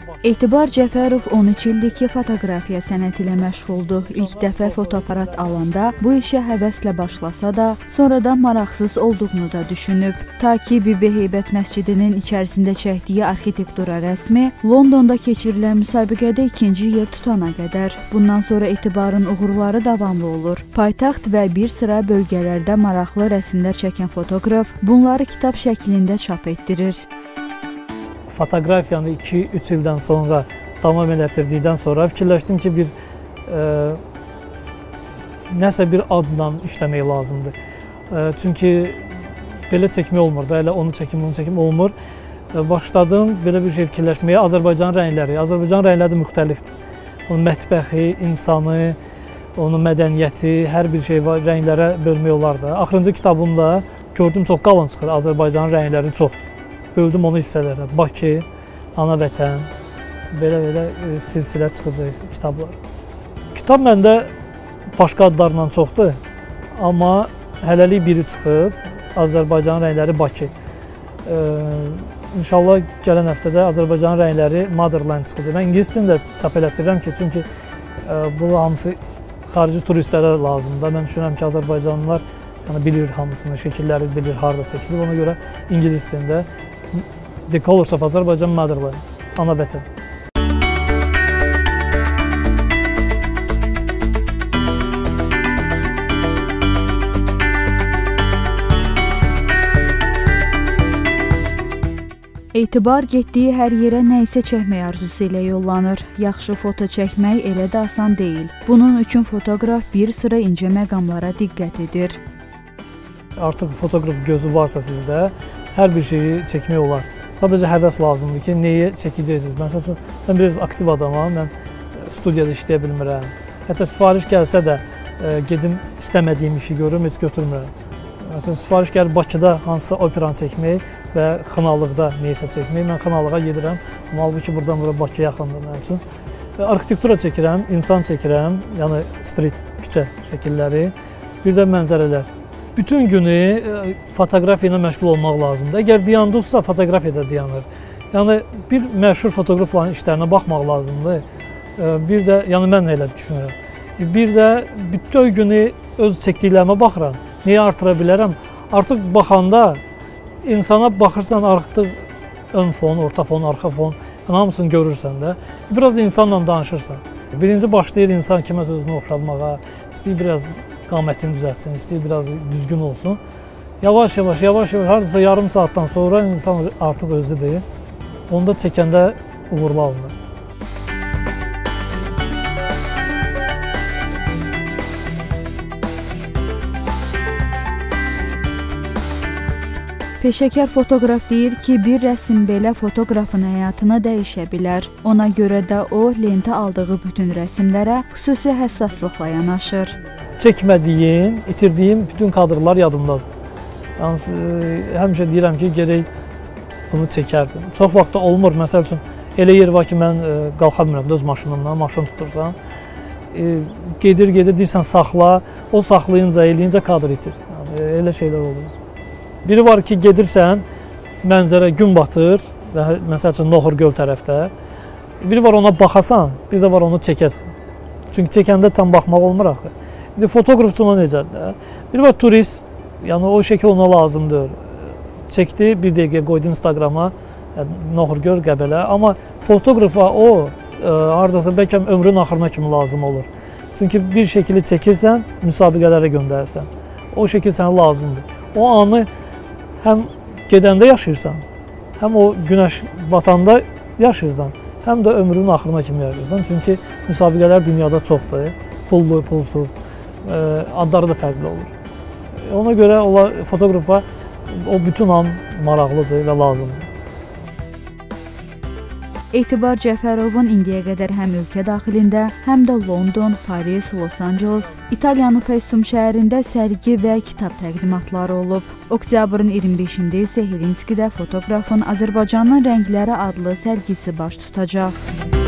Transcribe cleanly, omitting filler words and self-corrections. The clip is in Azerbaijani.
Etibar Cəfərov 13 ildir ki, fotoqrafiya sənəti ilə məşğuldur. İlk dəfə fotoaparat alanda bu işə həvəslə başlasa da, sonradan maraqsız olduğunu da düşünüb. Ta ki, Bibi Heybət məscidinin içərisində çəkdiyi arxitektura rəsmi Londonda keçirilən müsabiqədə ikinci yer tutana qədər. Bundan sonra Etibarın uğurları davamlı olur. Paytaxt və bir sıra bölgələrdə maraqlı rəsmlər çəkən fotoqraf bunları kitab şəklində çap etdirir. Fotoqrafiyanı 2-3 ildən sonra davam elətdirdikdən sonra fikirləşdim ki, nəsə bir adla işləmək lazımdır. Çünki belə çəkmək olmur da, elə onu çəkim, bunu çəkim olmur. Başladım belə bir şey fikirləşməyə, Azərbaycan rəngləri. Azərbaycan rəngləri müxtəlifdir. Onun mətbəxi, insanı, onun mədəniyyəti, hər bir şey var, rənglərə bölmək olar da. Axırıncı kitabımda gördüm, çox qalın çıxır, Azərbaycan rəngləri çoxdur. Böldüm onu hissələrə. Bakı, ana vətən, belə silsilə çıxacaq kitablar. Kitab məndə başqa adlarla çoxdur, amma hələlik biri çıxıb, Azərbaycan rəngləri Bakı. İnşallah gələn həftədə Azərbaycan rəngləri Motherland çıxacaq. Mən ingilis dilində çap elətdirirəm ki, çünki bu hamısı xarici turistlərə lazımdır. Mən düşünürəm ki, Azərbaycanlılar bilir hamısını, şəkilləri bilir, harada çəkilir. Ona görə ingilis dilində The Colors of Azerbaijan Motherland, ana vətən. Etibar getdiyi hər yerə nə isə çəkmək arzusu ilə yollanır. Yaxşı foto çəkmək elə də asan deyil. Bunun üçün fotoqraf bir sıra incə məqamlara diqqət edir. Artıq fotoqraf gözü varsa sizdə, hər bir şeyi çəkmək olar. Sadəcə həvəs lazımdır ki, neyi çəkəcəksiniz. Məsələn, mən biraz aktiv adamam, mən studiyada işləyə bilmirəm. Hətta sifariş gəlsə də gedim istəmədiyim işi görürüm, heç götürmürəm. Məsələn, sifariş gəlir Bakıda hansısa operanı çəkmək və Xınalıqda neysə çəkmək. Mən Xınalığa gedirəm, amma halbuki buradan bura Bakı yaxındır mənim üçün. Arxitektura çəkirəm, insan çəkirəm, yəni street, küçə şəkilləri, bir də mənzərələr. Bütün günü fotoqrafiya ilə məşğul olmaq lazımdır. Əgər diyanduzsa, fotoqrafiya da diyanır. Yəni, bir məşhur fotoqrafların işlərinə baxmaq lazımdır. Bir də, yəni mən elə düşünürəm. Bir də bütün günü öz çəkdiklərimə baxıram. Neyə artıra bilərəm? Artıq baxanda insana baxırsan, artıq ön fon, orta fon, arxa fon, hamısını görürsən də. Biraz da insanla danışırsan. Birinci başlayır insan kiməsə özünü oxşalmağa, istəyir biraz qamətini düzəltsin, istəyir biraz düzgün olsun. Yavaş-yavaş, hardasa yarım saatdan sonra insan artıq özüdür. Onu da çəkəndə uğurlu alınır. Peşəkar fotoqraf deyir ki, bir rəsm belə fotoqrafın həyatını dəyişə bilər. Ona görə də o, lentə aldığı bütün rəsmlərə xüsusi həssaslıqla yanaşır. Çəkmədiyim, itirdiyim bütün kadrlar yadımdadır. Yəni, həmişə deyirəm ki, gerək bunu çəkərdim. Çox vaxt da olmur, məsəl üçün, elə yer var ki, mən qalxa bilmirəm öz maşınımdan, maşın tutursan. Gedir, deyirsən saxla, o saxlayınca, eləyincə kadr itir. Yəni, elə şeylər olur. Biri var ki, gedirsən, mənzərə gün batır, məsəl üçün Nohur göl tərəfdə. Biri var ona baxasan, bir də var onu çəkəsən. Çünki çəkəndə tam baxmaq olmur axı. Bir də fotoqraf üçün o necədir? Biri var turist, yəni o şəkil ona lazımdır. Çəkdi, bir dəqiqə qoydu Instagrama, Nohur göl, Qəbələ. Amma fotoqrafa o, haradasa bəlkə ömrün axırına kimi lazım olur. Çünki bir şəkili çəkirsən, müsabiqələrə göndərirsən. O şəkil sənə lazımdır. O anı həm gedəndə yaşayırsan, həm o günəş batanda yaşayırsan, həm də ömrünün axırına kimi yaşayırsan. Çünki müsabiqələr dünyada çoxdur, pullu, pulsuz, adları da fərqli olur. Ona görə fotoqrafa o bütün an maraqlıdır və lazımdır. Etibar Cəfərovun indiyə qədər həm ölkə daxilində, həm də London, Paris, Los Angeles, İtaliyanın Fəssum şəhərində sərgi və kitab təqdimatları olub. Oktyabrın 25-də isə Helinskidə fotoqrafın Azərbaycanın rəngləri adlı sərgisi baş tutacaq.